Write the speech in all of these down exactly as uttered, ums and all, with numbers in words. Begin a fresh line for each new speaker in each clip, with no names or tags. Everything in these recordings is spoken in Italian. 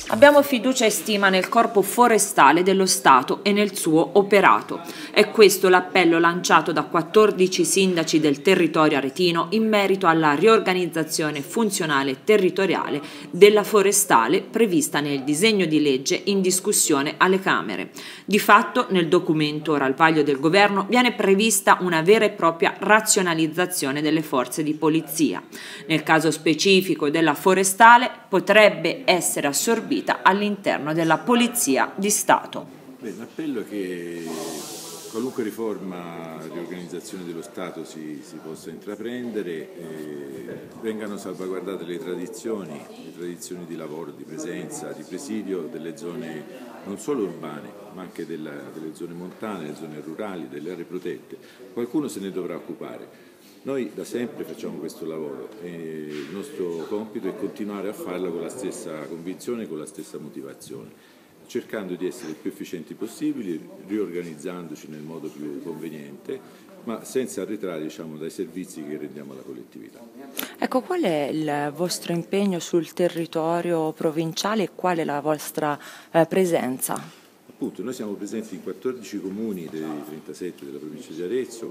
Abbiamo fiducia e stima nel Corpo Forestale dello Stato e nel suo operato. È questo l'appello lanciato da quattordici sindaci del territorio aretino in merito alla riorganizzazione funzionale territoriale della Forestale prevista nel disegno di legge in discussione alle Camere. Di fatto, nel documento ora al vaglio del Governo viene prevista una vera e propria razionalizzazione delle forze di polizia. Nel caso specifico della Forestale potrebbe essere assorbita all'interno della Polizia di Stato.
Beh, l'appello è che qualunque riforma, riorganizzazione dello Stato si, si possa intraprendere, eh, vengano salvaguardate le tradizioni, le tradizioni di lavoro, di presenza, di presidio delle zone non solo urbane, ma anche della, delle zone montane, delle zone rurali, delle aree protette. Qualcuno se ne dovrà occupare. Noi da sempre facciamo questo lavoro e il nostro compito è continuare a farlo con la stessa convinzione e con la stessa motivazione, cercando di essere il più efficienti possibili, riorganizzandoci nel modo più conveniente, ma senza arretrare, diciamo, dai servizi che rendiamo alla collettività.
Ecco, qual è il vostro impegno sul territorio provinciale e qual è la vostra eh, presenza?
Appunto, noi siamo presenti in quattordici comuni dei trentasette della provincia di Arezzo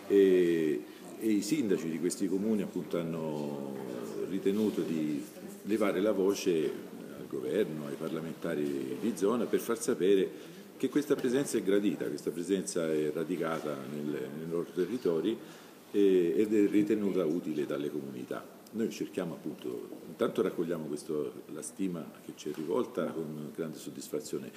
e e i sindaci di questi comuni appunto hanno ritenuto di levare la voce al governo, ai parlamentari di zona per far sapere che questa presenza è gradita, questa presenza è radicata nel, nei loro territori e, ed è ritenuta utile dalle comunità. Noi cerchiamo appunto, intanto raccogliamo questo, la stima che ci è rivolta con grande soddisfazione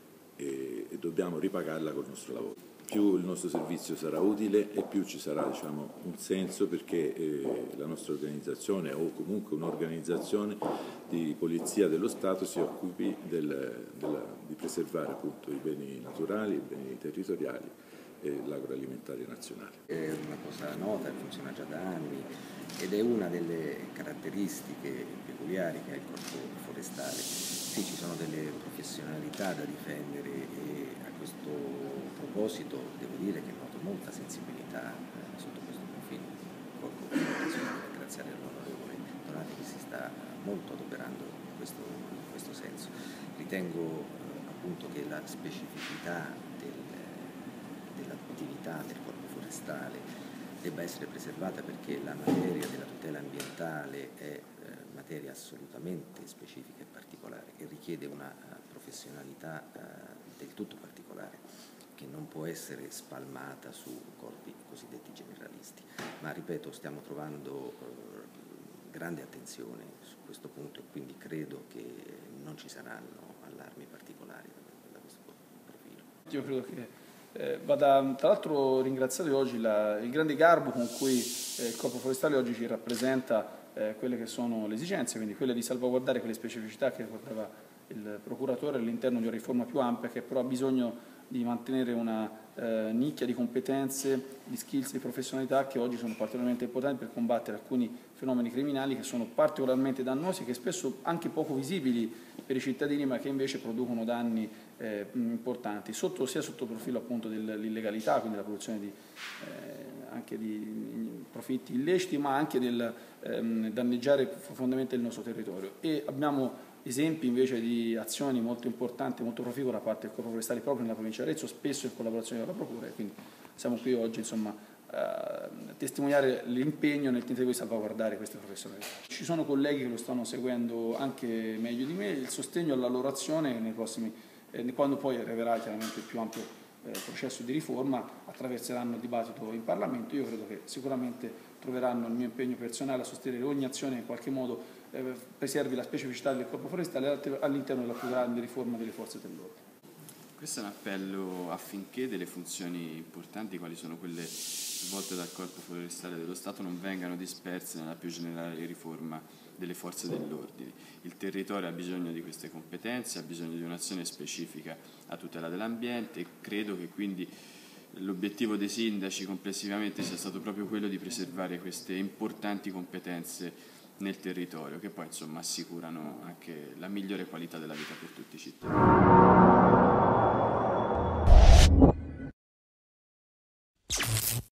e, e dobbiamo ripagarla col nostro lavoro. Più il nostro servizio sarà utile e più ci sarà, diciamo, un senso perché eh, la nostra organizzazione o comunque un'organizzazione di polizia dello Stato si occupi del, della, di preservare appunto i beni naturali, i beni territoriali e l'agroalimentare nazionale.
È una cosa nota, funziona già da anni ed è una delle caratteristiche peculiari che ha il Corpo Forestale. Sì, ci sono delle professionalità da difendere e a questo proposito devo dire che noto molta sensibilità eh, sotto questo profilo. Grazie all'onorevole Donati che si sta molto adoperando in questo, in questo senso. Ritengo eh, appunto che la specificità del, dell'attività del Corpo Forestale debba essere preservata perché la materia della tutela ambientale è eh, materia assolutamente specifica e particolare che richiede una uh, professionalità uh, del tutto particolare che non può essere spalmata su corpi cosiddetti generalisti, ma ripeto stiamo trovando uh, grande attenzione su questo punto e quindi credo che non ci saranno allarmi particolari da, da questo profilo.
Io credo che Eh, vada tra l'altro ringraziato oggi la, il grande garbo con cui eh, il Corpo Forestale oggi ci rappresenta eh, quelle che sono le esigenze, quindi quelle di salvaguardare quelle specificità che ricordava il procuratore all'interno di una riforma più ampia che però ha bisogno di mantenere una eh, nicchia di competenze, di skills, di professionalità che oggi sono particolarmente importanti per combattere alcuni fenomeni criminali che sono particolarmente dannosi e che spesso anche poco visibili per i cittadini ma che invece producono danni eh, importanti, sotto, sia sotto il profilo appunto dell'illegalità, quindi la produzione di, eh, anche di profitti illeciti ma anche del ehm, danneggiare profondamente il nostro territorio. E abbiamo esempi invece di azioni molto importanti, molto proficue da parte del Corpo Forestale proprio nella provincia di Arezzo, spesso in collaborazione con la Procura, e quindi siamo qui oggi insomma, a testimoniare l'impegno nel tentativo di salvaguardare queste professionalità. Ci sono colleghi che lo stanno seguendo anche meglio di me, il sostegno alla loro azione nei prossimi, eh, quando poi arriverà chiaramente il più ampio eh, processo di riforma, attraverseranno il dibattito in Parlamento. Io credo che sicuramente troveranno il mio impegno personale a sostenere ogni azione che in qualche modo eh, preservi la specificità del Corpo Forestale all'interno della più grande riforma delle forze dell'ordine.
Questo è un appello affinché delle funzioni importanti, quali sono quelle svolte dal Corpo Forestale dello Stato, non vengano disperse nella più generale riforma delle forze dell'ordine. Il territorio ha bisogno di queste competenze, ha bisogno di un'azione specifica a tutela dell'ambiente e credo che quindi l'obiettivo dei sindaci complessivamente sia stato proprio quello di preservare queste importanti competenze nel territorio, che poi insomma assicurano anche la migliore qualità della vita per tutti i cittadini.